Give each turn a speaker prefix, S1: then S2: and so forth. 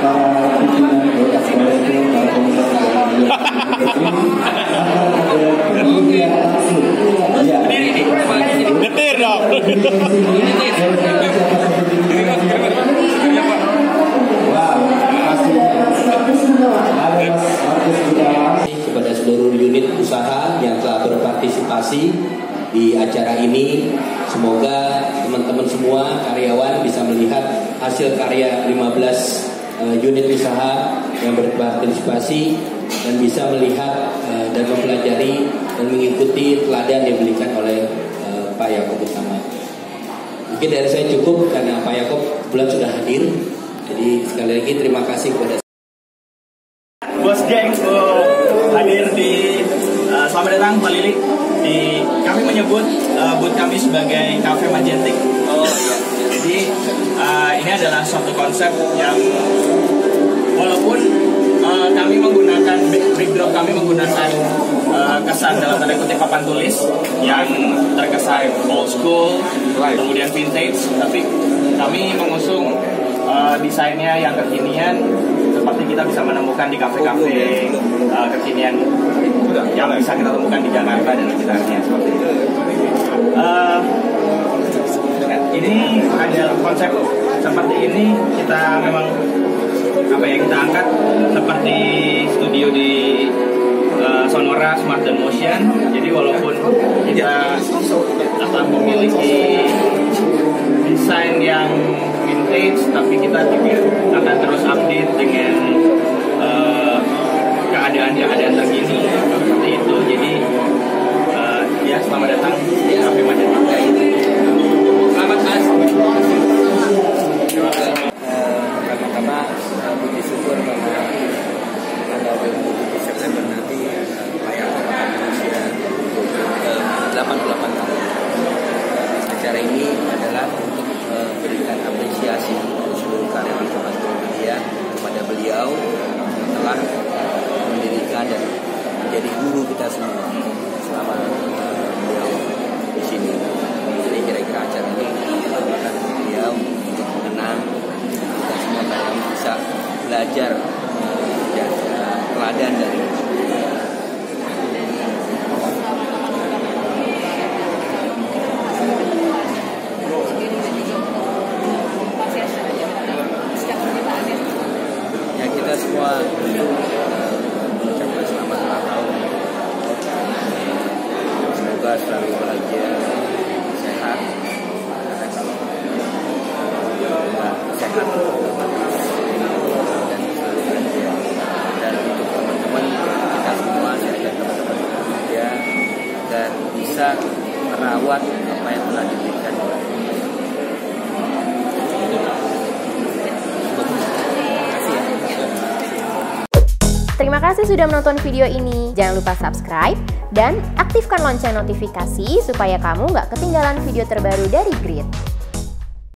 S1: Getir dong.
S2: Kepada seluruh unit usaha yang telah berpartisipasi di acara ini, semoga teman-teman semua karyawan bisa melihat hasil karya 15 unit usaha yang berpartisipasi dan bisa melihat dan mempelajari dan mengikuti teladan yang diberikan oleh Pak Yakob bersama. Mungkin dari saya cukup karena Pak Yakob kebetulan sudah hadir. Jadi sekali lagi terima kasih kepada
S3: Bos Geng hadir di selamat datang Pak Lili. Kami menyebut booth kami sebagai Cafe Magentic. Jadi ini adalah suatu konsep yang walaupun kami menggunakan backdrop, kami menggunakan kesan dalam tanda kutip papan tulis yang terkesan old school, kemudian vintage, tapi kami mengusung desainnya yang kekinian seperti kita bisa menemukan di kafe-kafe kekinian yang bisa kita temukan di Jakarta dan sekitarnya seperti itu. Ini ada konsep seperti ini kita memang kita angkat seperti studio di Sonora Smart dan Motion. Jadi walaupun kita memiliki desain yang vintage, tapi kita juga akan terus update dengan keadaan terkini seperti itu. Jadi ya selamat datang di Cafe Magentic. Selamat Mas.
S2: pertama-tama puji syukur karena pada 27 September nanti Pak Yakob akan berusia 88 tahun. Acara ini adalah untuk memberikan apresiasi seluruh karyawan Tokopedia kepada beliau yang telah mendirikan dan menjadi guru kita semua selama beliau di sini. Jadi kira-kira acara ini merupakan beliau untuk mengenang kita semua karyawan bisa belajar dan teladan dari ya kita semua mengucapkan selamat ulang tahun. Semoga selalu bahagia, sehat. Karena kalau sehat dan selalu bahagia. Dan untuk teman-teman kita semua, saya dan teman-teman bekerja agar bisa merawat apa yang telah diberikan oleh
S4: Terima kasih sudah menonton video ini. Jangan lupa subscribe dan aktifkan lonceng notifikasi supaya kamu nggak ketinggalan video terbaru dari Grid.